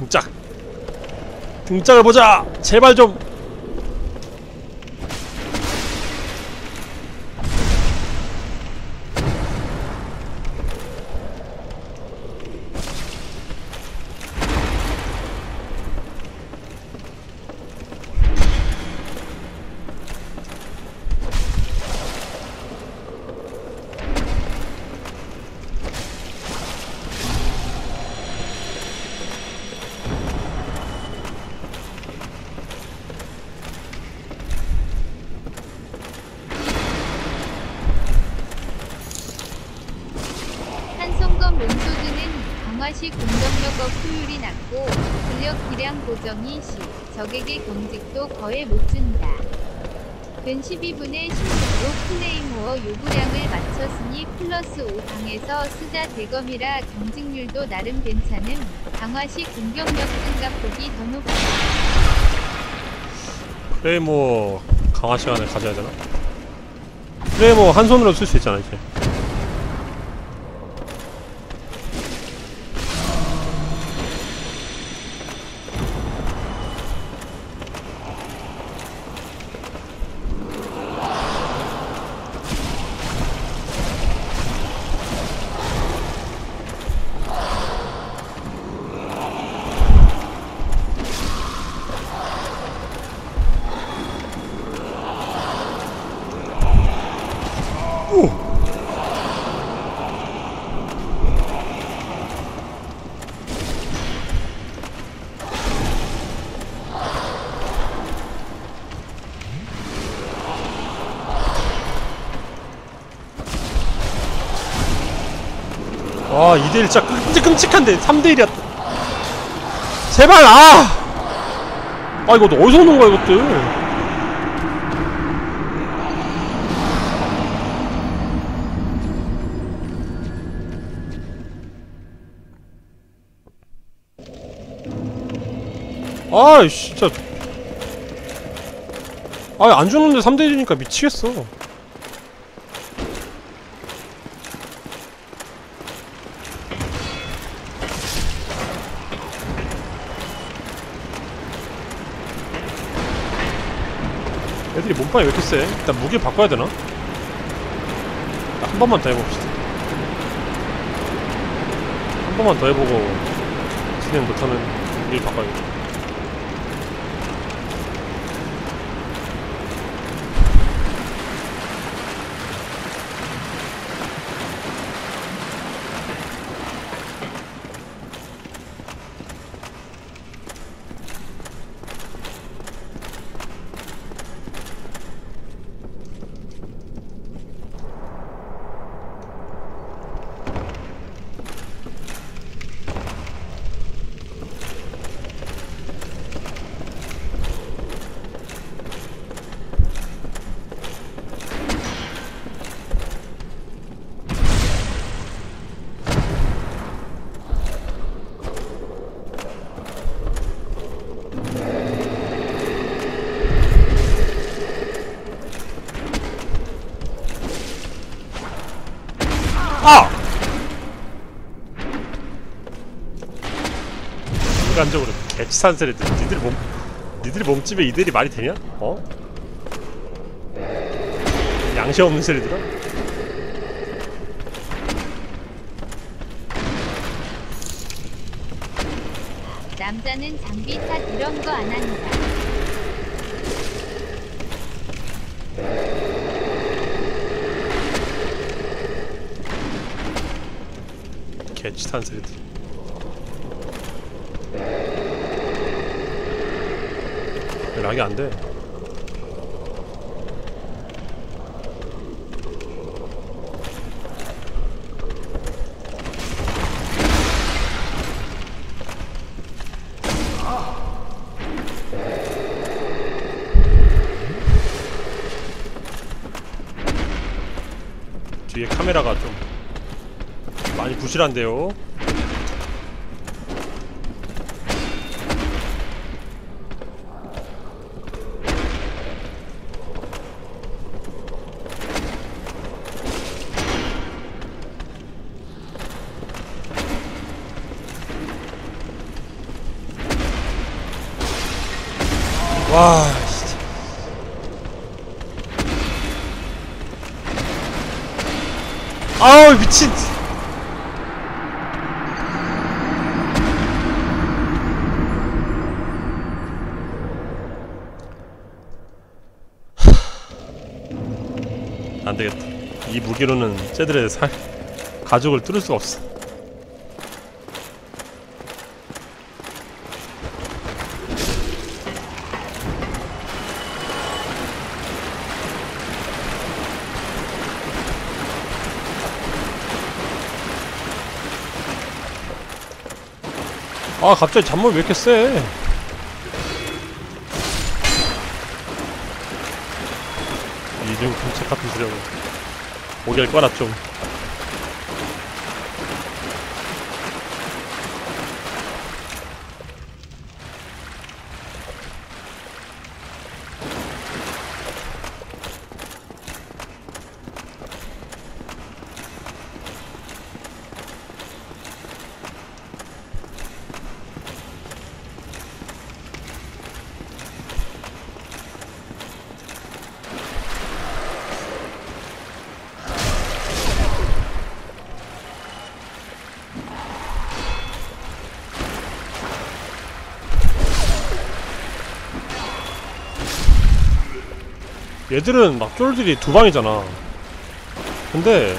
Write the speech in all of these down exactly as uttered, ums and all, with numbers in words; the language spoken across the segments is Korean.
등짝 등짝을 보자! 제발 좀! 강화시 공격력 업효율이 낮고 근력 기량 고정이 시 적에게 경직도 거의 못 준다. 근 십이 분의 십육으로 클레이모어 요구량을 맞췄으니 플러스 오 강에서 쓰자 대검이라 경직률도 나름 괜찮음. 강화시 공격력 증가폭이 더 높다. 클레이모 강화 시간을 가져야 되나? 클레이모 한 손으로 쓸 수 있잖아 이제. 와, 이 대 일 진짜 끔찍, 끔찍한데 삼 대 일이야. 제발! 아! 아, 이거 어디서 오는 거야, 이것들? 아, 진짜. 아, 안 죽는데 삼 대 일이니까 미치겠어. 애들이 몸빵이 왜 이렇게 세? 일단 무기 바꿔야 되나? 한 번만 더 해봅시다. 한 번만 더 해보고 진행 못하면 무기 바꿔야겠다. 아! 인간적으로 개치산 세례들. 니들 몸, 니들 몸집에 이들이 말이 되냐? 어? 양심 없는 세례들아? 남자는 장비 탓 이런 거 안 한다. 개치산 세례들. 락이 안 돼. 뒤에 카메라가 좀 많이 부실한데요. 와 진짜. 아우 미친. 안되겠다. 이 무기로는 쟤들의 살 가죽을 뚫을 수가 없어. 아 갑자기 잔물 왜 이렇게 세? 이중 공책 같은 소리하고 고개를 꺼라 좀. 얘들은 막 쫄들이 두 방이잖아. 근데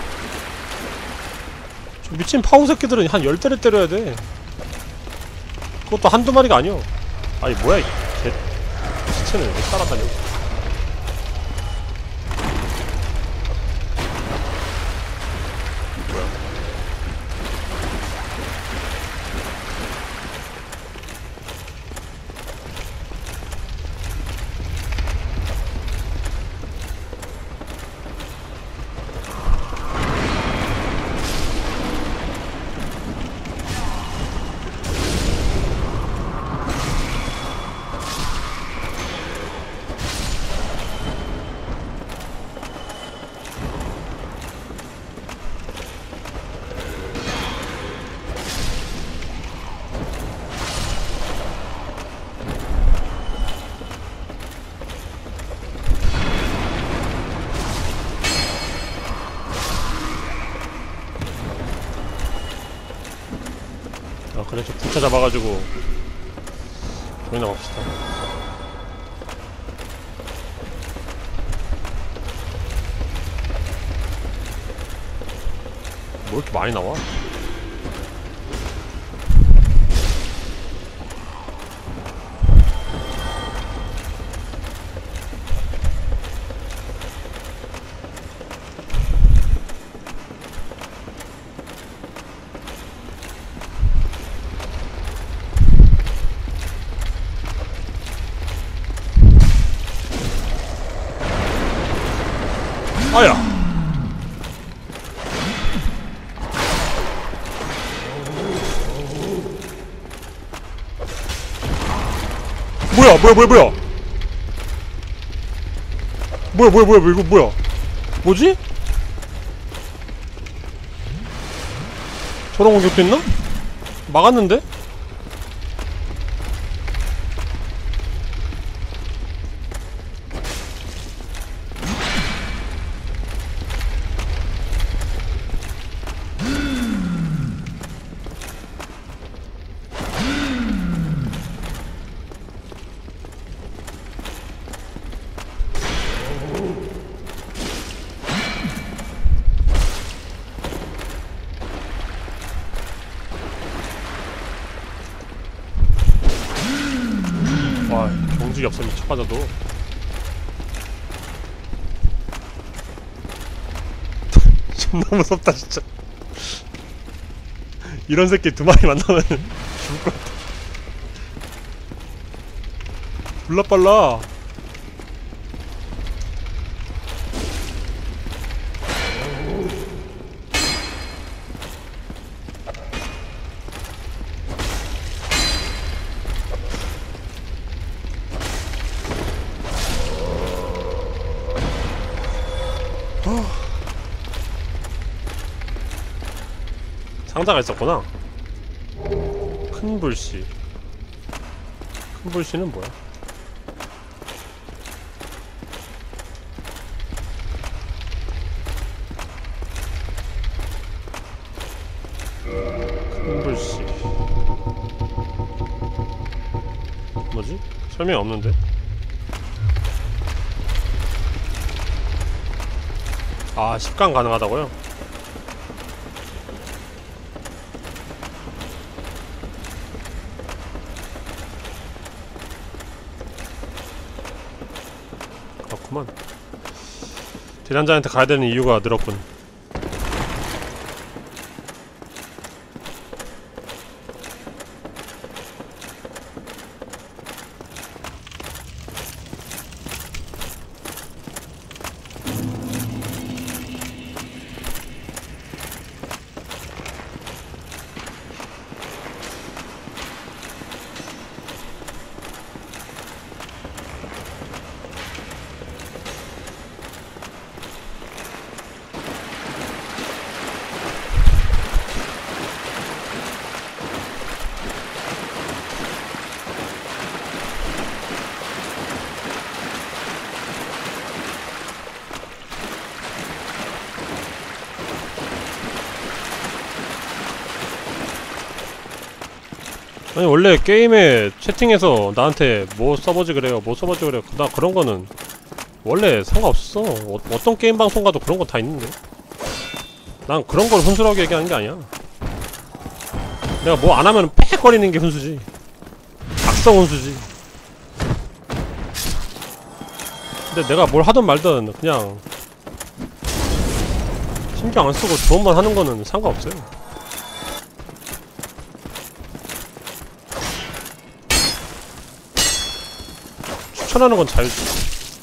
저 미친 파우 새끼들은 한 열 대를 때려야 돼. 그것도 한두 마리가 아니여. 아니 뭐야 이 개 시체는 왜 따라다녀. 아 그래 저 부차 잡아가지고 조용히 나갑시다. 뭐 이렇게 많이 나와? 아야! 뭐야 뭐야 뭐야 뭐야 뭐야 뭐야 뭐야 이거 뭐야 뭐지? 저런 공격도 있나? 막았는데? 와 경직이 없으면 쳐 맞아도 존나 무섭다 진짜. 이런 새끼 두 마리 만나면 죽을 것 같아. 졸라 빨라. 상자가 있었구나. 큰 불씨. 큰 불씨는 뭐야? 흥불씨. 뭐지? 설명이 없는데? 아, 십 강 가능하다고요? 그렇구만. 딜한자한테 가야 되는 이유가 늘었군. 아니 원래 게임에 채팅에서 나한테 뭐 써보지 그래요 뭐 써보지 그래요 나 그런 거는 원래 상관없어. 어, 어떤 게임 방송 가도 그런 거 다 있는데 난 그런 걸 훈수라고 얘기하는 게 아니야. 내가 뭐 안 하면 빽거리는 게 훈수지. 악성 훈수지. 근데 내가 뭘 하든 말든 그냥 신경 안 쓰고 조언만 하는 거는 상관없어요. 추천하는 건 자유지.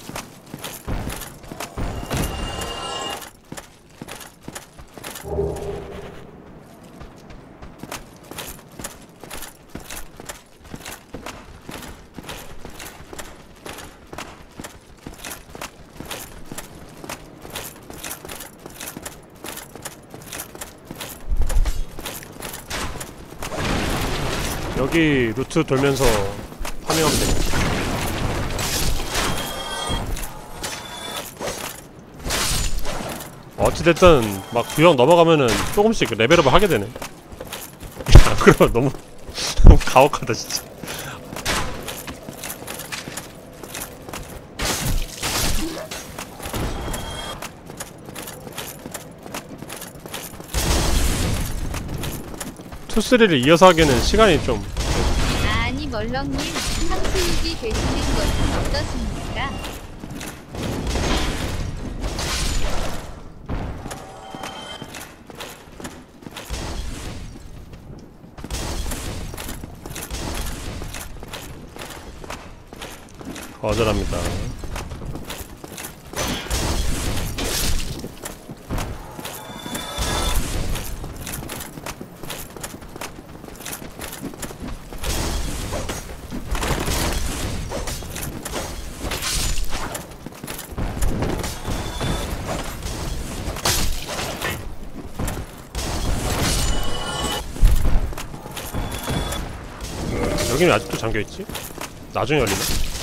여기 루트 돌면서 파밍하면 되겠다. 어찌됐든 막 구역 넘어가면은 조금씩 레벨업을 하게 되네. 야, 그럼 너무 너무 가혹하다 진짜. 투, 쓰리를 이어서 하기에는 시간이 좀. 아니 멀렁님 상수육이 되시는 것은 어떠십니까? 거절합니다. 여기는 아직도 잠겨있지? 나중에 열리나?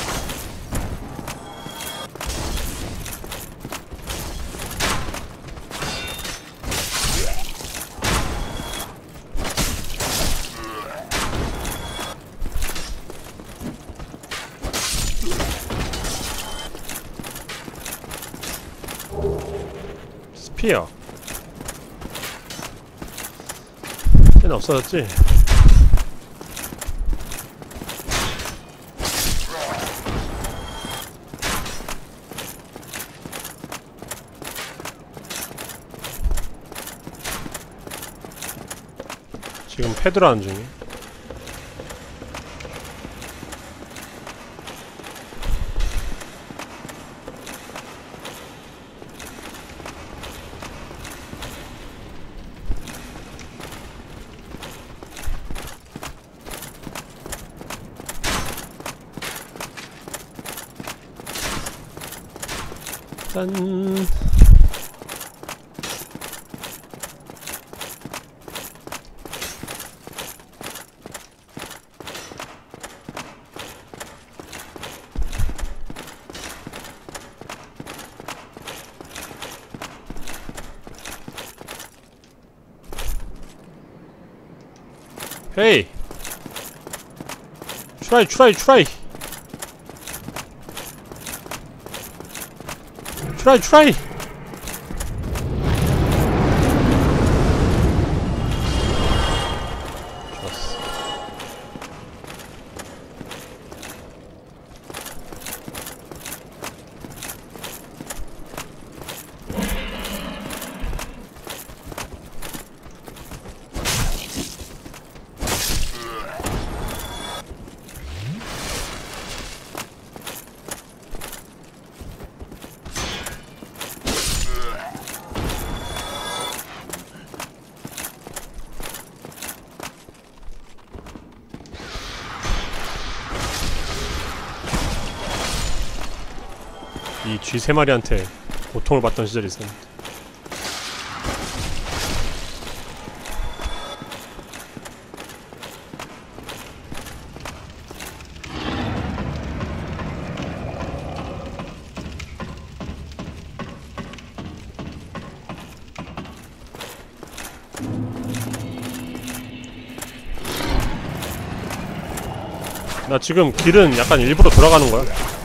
스피어 얘는 없어졌지? 지금 패드로 하는 중이야. 짠. 헤이! 트라이 트라이 트라이! 트라이 트라이! 좋았어. 이 쥐 세 마리한테 고통을 받던 시절이 있었는데. 나 지금 길은 약간 일부러 돌아가는 거야.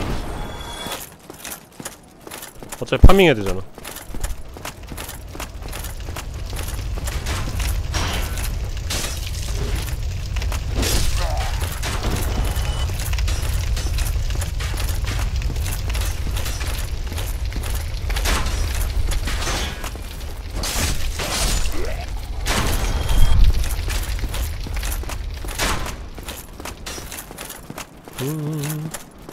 어차피 파밍해야 되잖아. 음.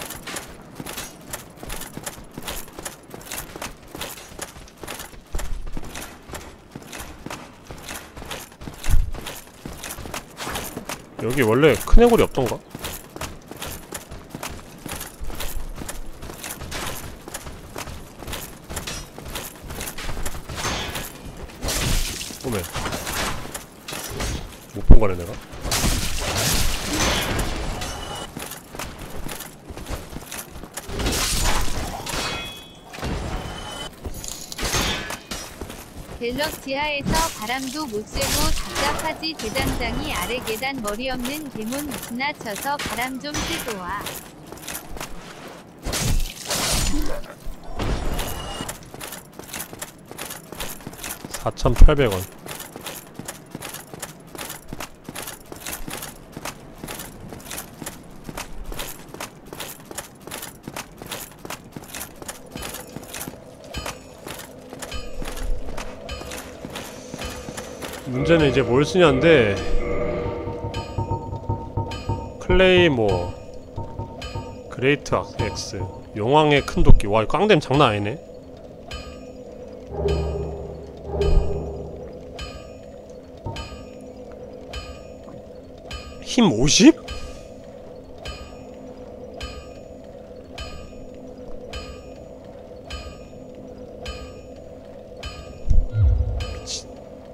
여기 원래 큰 해골이 없던가? 오메 못 본 거네 내가. 갤럭 지하에서 바람도 못 쐬고 답답하지. 대장장이 아래 계단 머리 없는 대문 지나쳐서 바람 좀 쐬고 와. 사천팔백 원. 문제는 이제 뭘 쓰냐인데, 클레이모, 그레이트 엑스, 용왕의 큰 도끼. 와, 이 깡댐 장난 아니네. 힘 오십? 미친.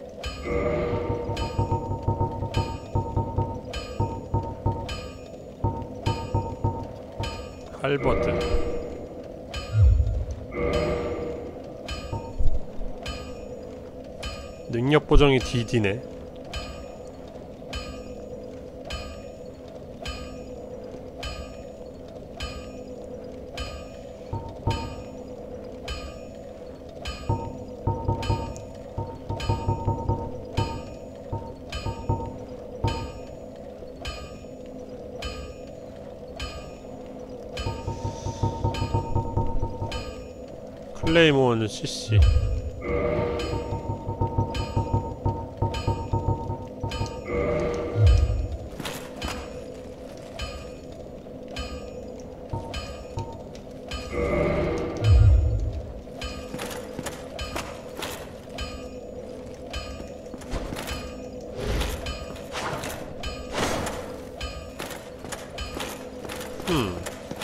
할버드. 능력 보정이 디디네. 클레이모어는 씨씨. 음.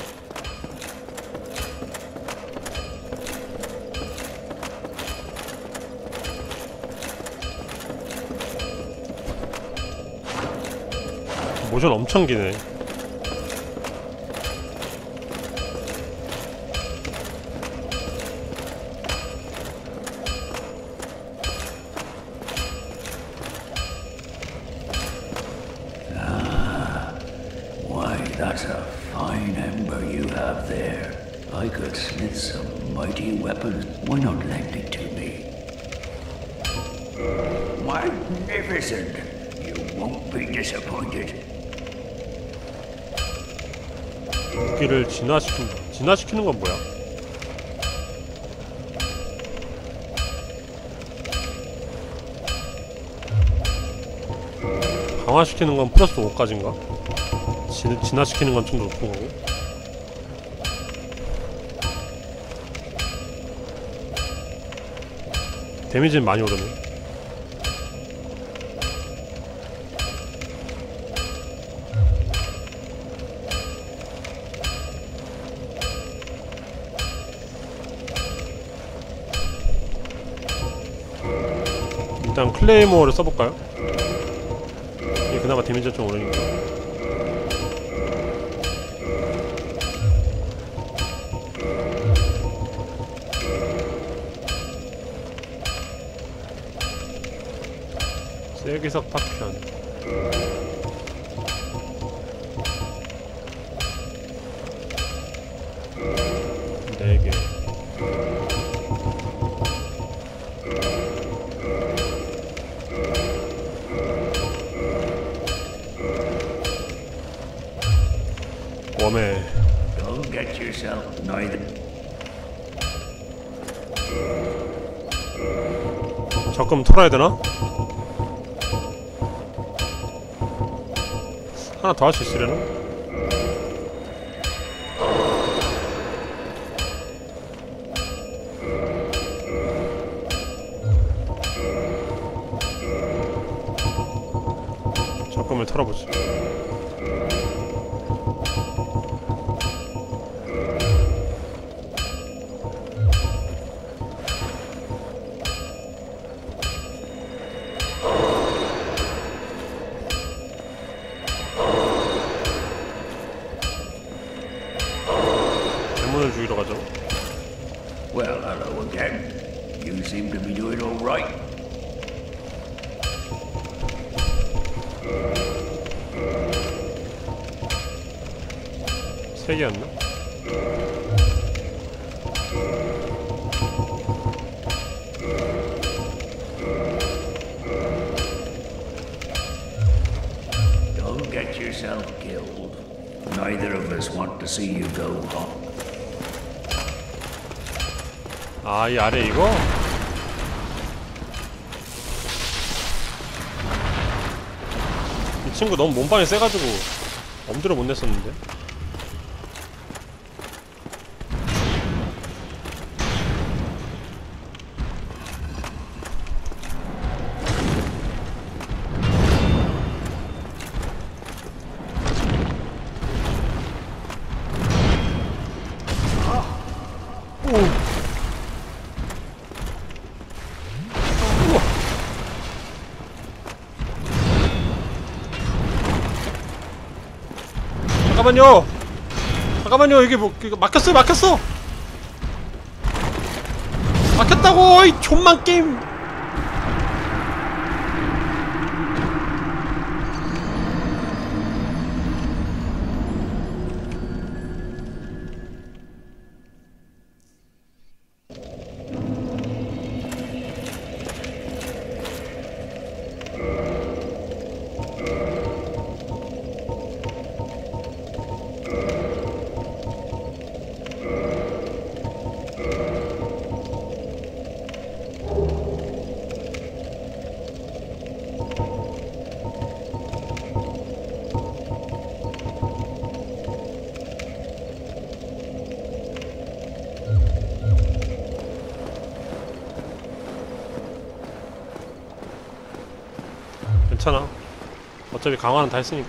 모션 엄청 기네. That's a fine ember you have there. I could smith some mighty weapons. Why not lend it to me? Magnificent! You won't be disappointed. 무기를 진화시킨다. 진화시키는 건 뭐야? 강화시키는 건 플러스 오까지인가? 진, 진화시키는 건 좀 높은 거고. 데미지는 많이 오르네. 일단 클레이모어를 써볼까요? 이게 그나마 데미지가 좀 오르니까. 쐐기석 파편 네 개. 웜에 Don't get yourself neither. 적금 털어야 되나? 하나 더 할 수 있으려나? 적금을 털어보지. 대문을 죽이러 가죠. Well, hello again. You seem to be doing all right. 세 개였나? Don't get yourself killed. Neither of us want to see you go home. 아, 이 아래 이거? 이 친구 너무 몸빵이 세가지고 엄두를 못 냈었는데. 잠깐만요! 잠깐만요! 이게 뭐, 이거 막혔어요! 막혔어! 막혔다고! 이 존만 게임! 괜찮아. 어차피 강화는 다 했으니까.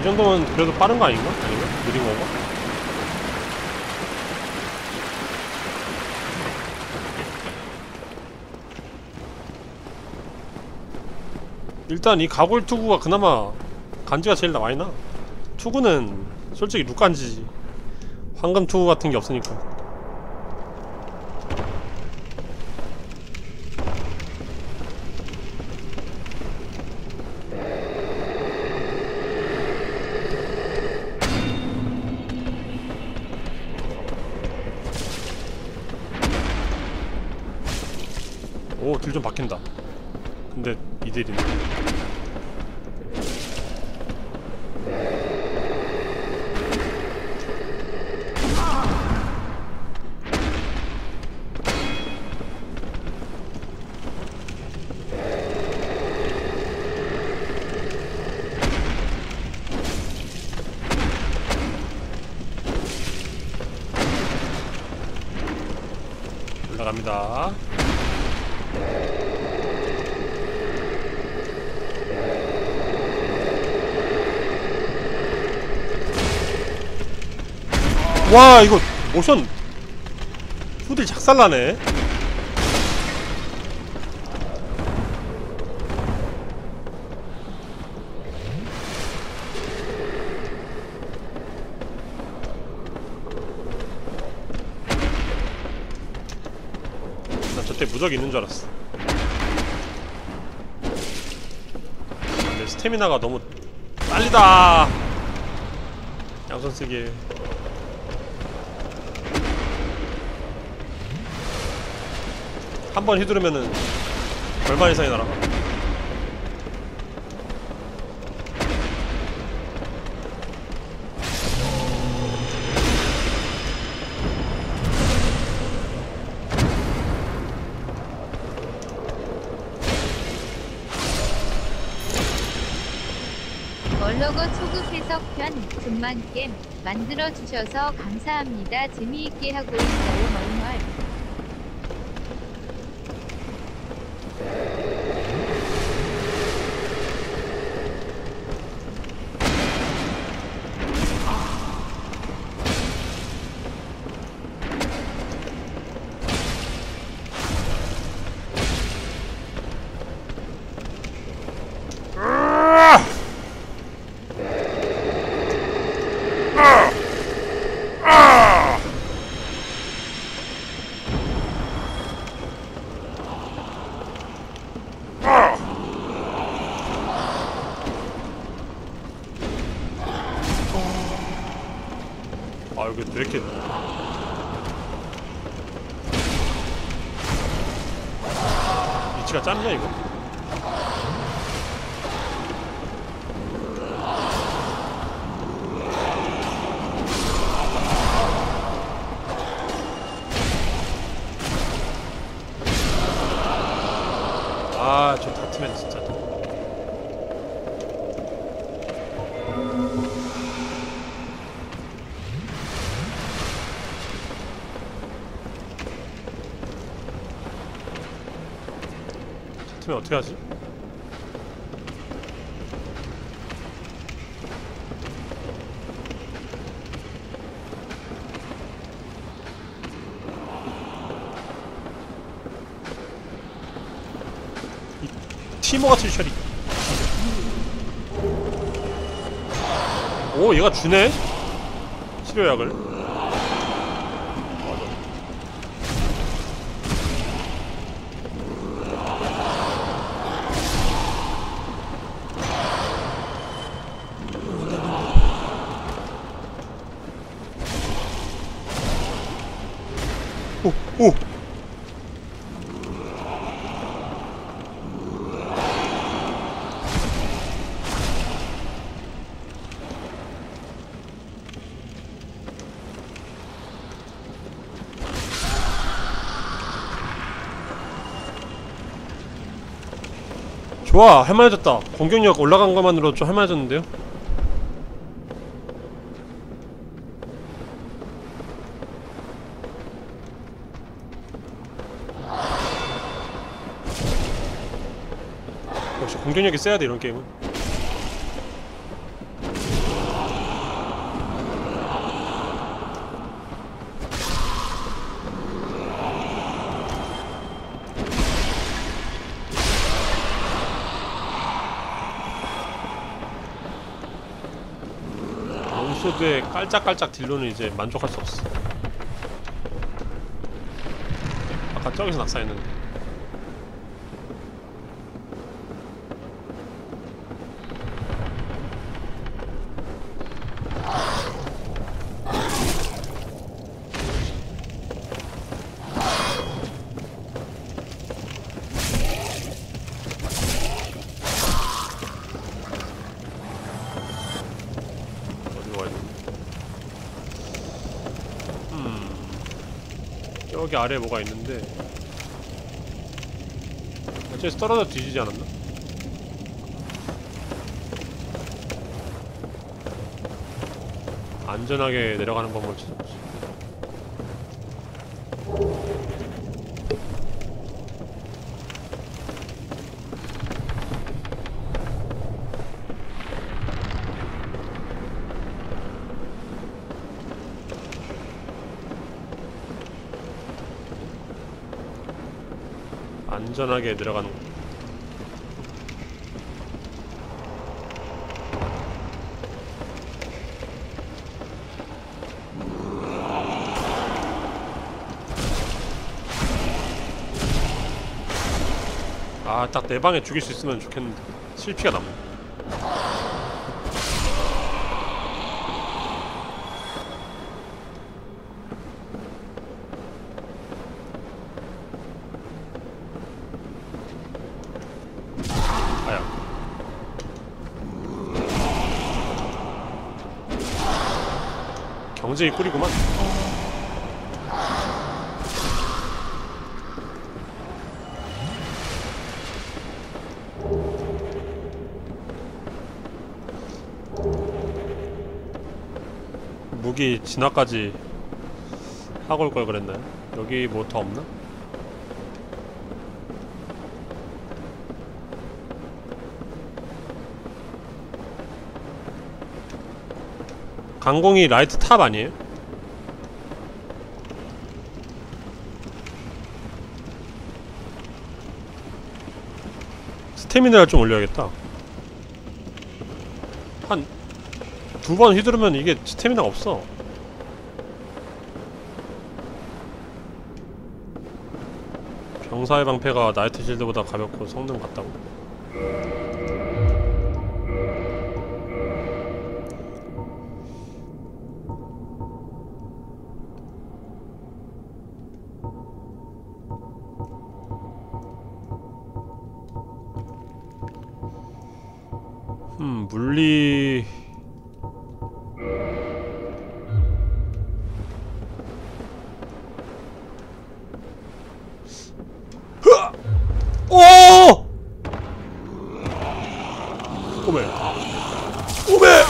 이 정도면 그래도 빠른 거 아닌가? 아닌가? 느린 건가? 일단 이 가골 투구가 그나마 간지가 제일 많이 나. 투구는 솔직히 룩간지지. 황금 투구 같은 게 없으니까. 오, 딜 좀 박힌다. 근데 이딜이네. 올라갑니다. 와, 이거 모션 후딜 작살나네. 난 저때 무적이 있는 줄 알았어. 근데 스태미나가 너무 빨리다. 양손 쓰기. 한 번 휘두르면은 얼마 이상이 날아가? 멀러거 초급 해석편 금만겜 만들어주셔서 감사합니다. 재미있게 하고 있어요. 멀멀. 아, 여기 왜 이렇게 위치가 짧냐 이거? 아, 저 다트맨 진짜. 다트맨 어떻게 하지? 티모 같은 셜이. 오, 얘가 주네? 치료약을. 맞아. 오, 오! 좋아, 할만해졌다. 공격력 올라간 것만으로 좀 할만해졌는데요? 역시 공격력이 세야돼, 이런 게임은. 오버로드의 깔짝깔짝 딜로는 이제 만족할 수 없어. 아까 저기서 낙사했는데. 여기 아래에 뭐가 있는데 어째서 떨어져 뒤지지 않았나? 안전하게 내려가는 방법을 찾아보자. 안전하게 내려가는 거. 아, 딱 내 방에 죽일 수 있으면 좋겠는데 실피가 남네. 경제의 꿀이구만. 무기 진화까지 하고 올 걸 그랬나요? 여기 뭐 더 없나? 강공이 라이트 탑 아니에요? 스태미나를 좀 올려야겠다. 한 두 번 휘두르면 이게 스태미나가 없어. 병사의 방패가 나이트 실드보다 가볍고 성능 같다고? 음, 물리... 흐아! 오! 오메. 오메!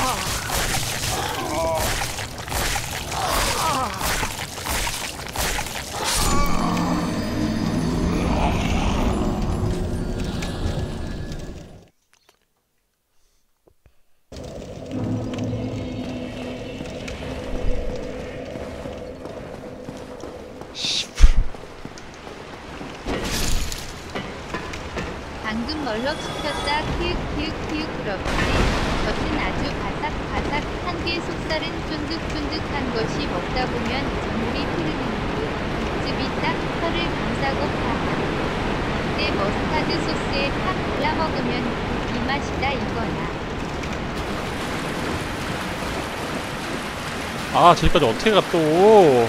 방금 멀럭시켰다. 키읔 키읔 키읔 그렇지. 겉은 아주 바삭바삭한 게 속살은 쫀득쫀득한 것이 먹다 보면 전물이 흐르는 듯 육즙이 딱 혀를 감싸고 파. 그때 머스타드 소스에 팍 발라 먹으면 이 맛이다 이거야. 아, 저기까지 어떻게 가 또?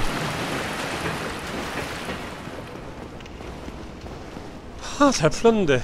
하, 잘 풀렸는데.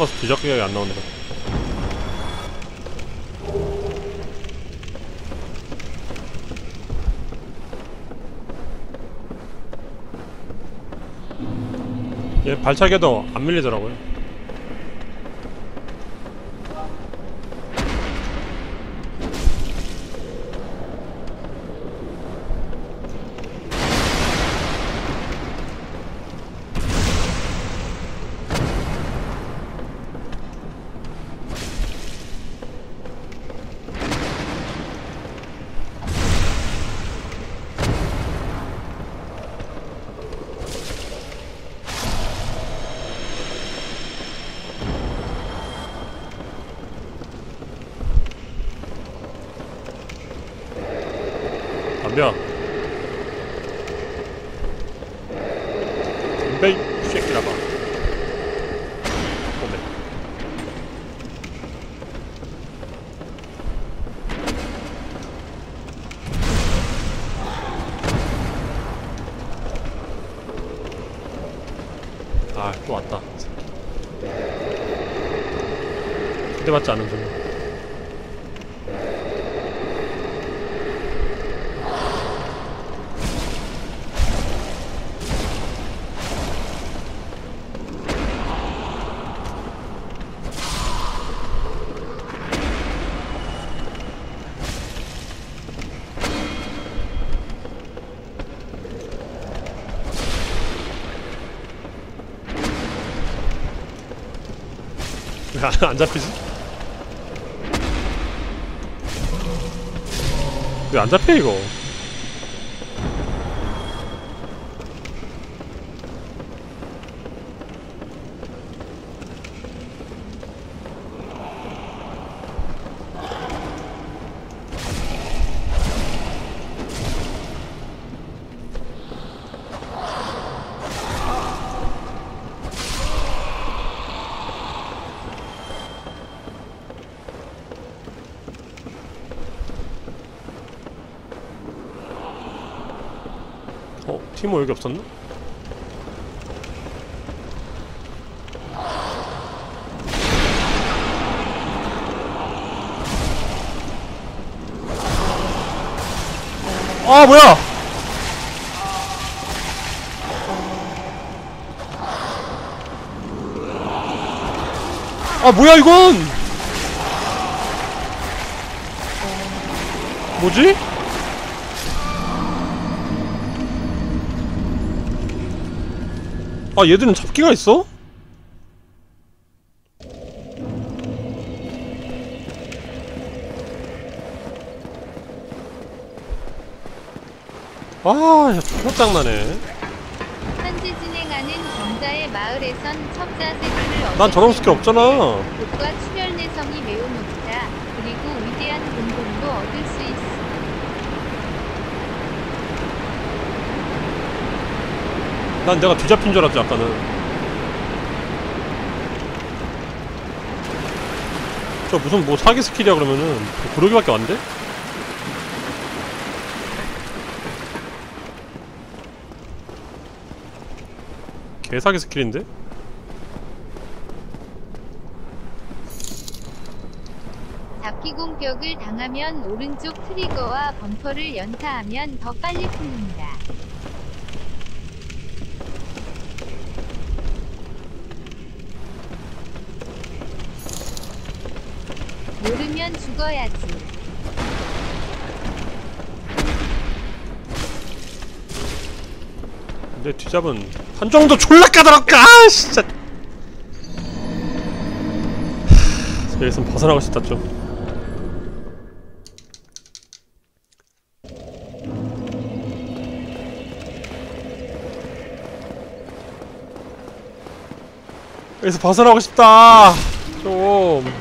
썩어서 뒤적기가 안 나오네. 얘 발차기도 안 밀리더라고요. 덤벼. 덤벼 이 새끼라봐. 오메. 아, 또 왔다. 그때 맞지 않은 소리. 왜 안 잡히지? 왜 안 잡혀 이거? 어? 티모 여기 없었나? 아 뭐야! 아 뭐야 이건! 뭐지? 아 얘들은 잡기가 있어? 아, 야, 존나 짱나네. 현재 진행하는 경자의 마을에선 첩자 세계를 난 저런 스킬 없잖아. 곳과 출혈 내성이 매우 높다. 그리고 위대한 근본도 얻을 수 있어. 난 내가 뒤잡힌 줄 알았지 아까는. 저 무슨 뭐 사기 스킬이야 그러면은 그러기밖에 안 돼? 개사기 스킬인데? 잡기 공격을 당하면 오른쪽 트리거와 범퍼를 연타하면 더 빨리 풀린다. 모르면 죽어야지. 근데 뒤잡은 한정도 졸라 까다롭까! 아 진짜. 여기선 벗어나고 싶다 좀. 여기서 벗어나고 싶다 좀.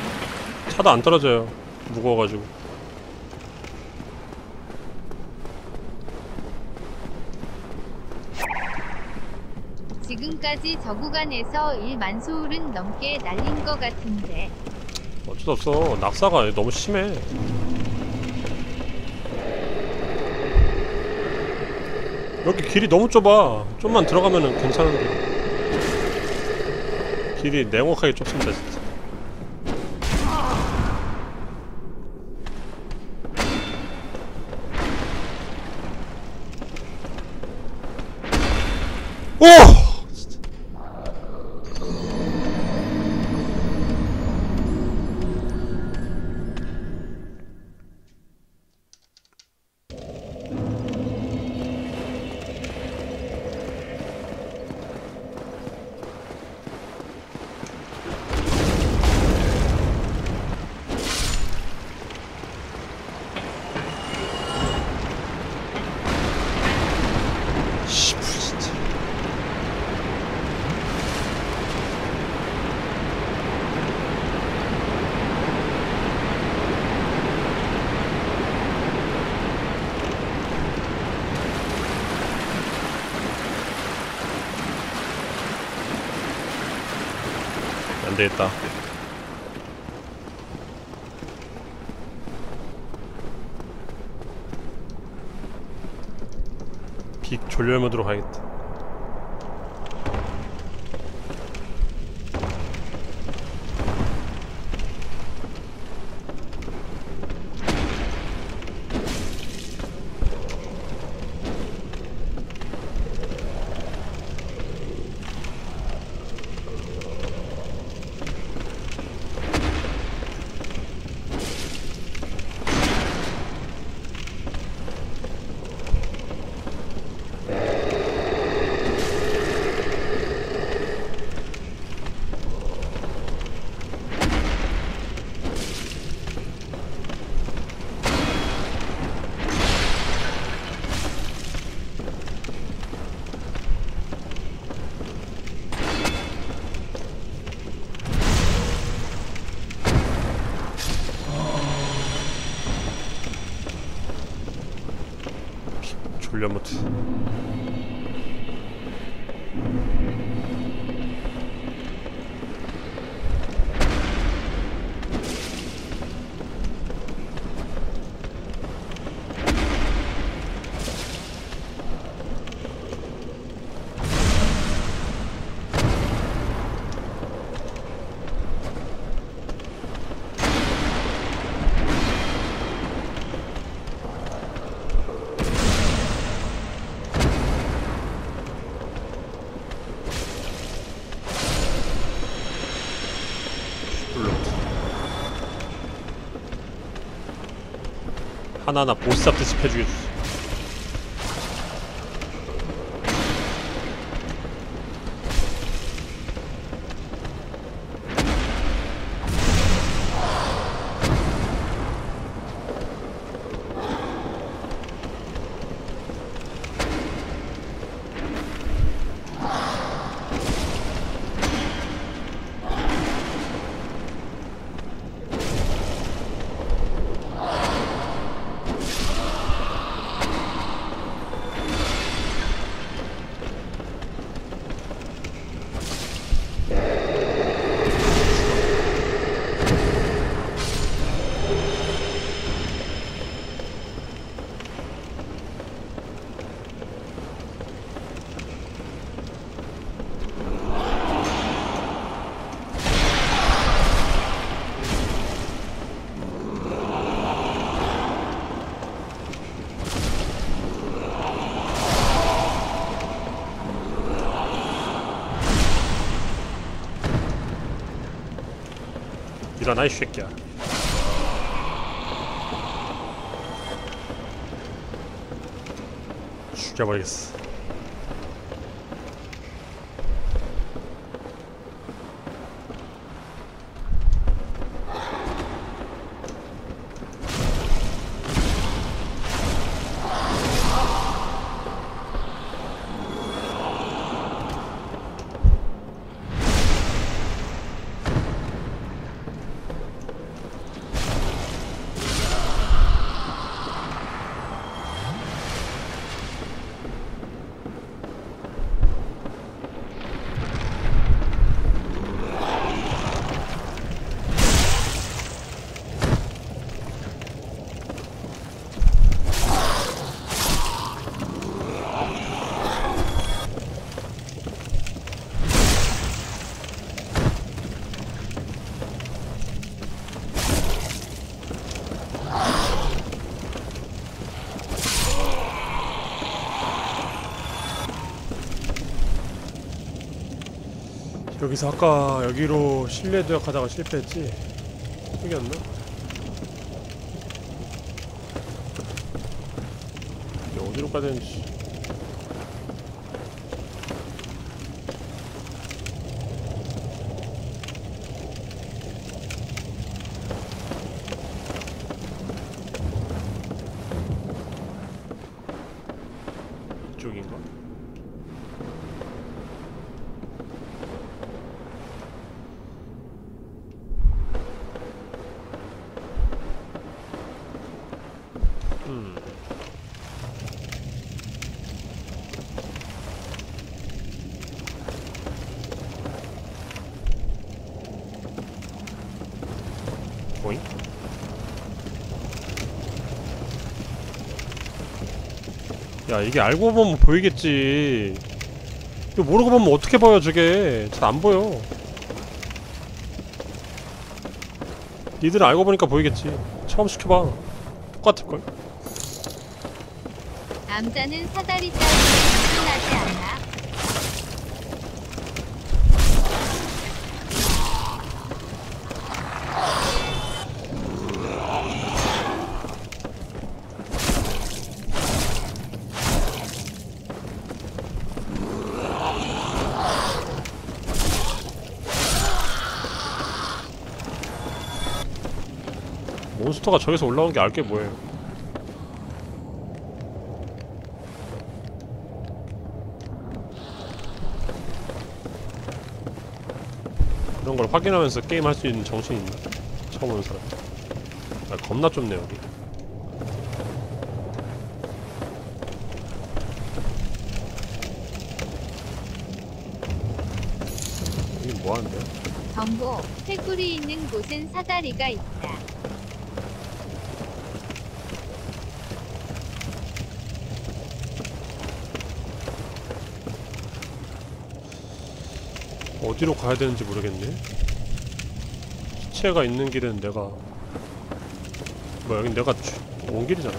차도 안 떨어져요. 무거워가지고. 지금까지 저 구간에서 일만 소울은 넘게 날린 것 같은데. 어쩔 수 없어. 낙사가 너무 심해. 여기 길이 너무 좁아. 좀만 들어가면은 괜찮은데. 길이 냉혹하게 좁습니다 진짜. 오! 안되겠다. 빅 졸렬 모드로 가야겠다. 졸려 모드. 하나하나 보스 잡듯이 패주게 주지. 일어나 이 새끼야. 죽여버리겠어. 여기서 아까 여기로 실내 도약하다가 실패했지? 여기였나? 이게 어디로 가야 되는지. 이쪽인가? 음. 보잉? 야, 이게 알고 보면 보이겠지. 이거 모르고 보면 어떻게 보여, 저게. 잘 안 보여. 니들은 알고 보니까 보이겠지. 처음 시켜봐. 똑같을걸? 남자는 사다리 짜리에 끝나지 않아. 몬스터가 저기서 올라오는 게 알게 뭐예요. 그런 걸 확인하면서 게임 할 수 있는 정신이 있나? 처음 오는 사람. 아, 겁나 좁네 여기. 여긴 뭐 하는데요? 정보, 해굴이 있는 곳엔 사다리가 있다. 어디로 가야 되는지 모르겠네. 시체가 있는 길은 내가 뭐 여긴 내가 주, 온 길이잖아.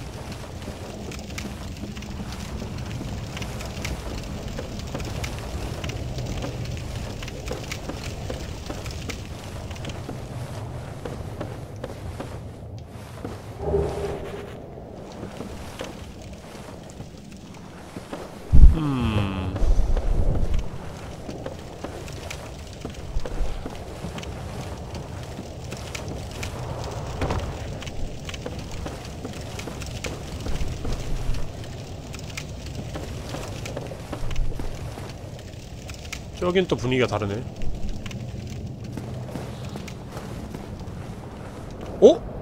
음. 저긴 또 분위기가 다르네. 어?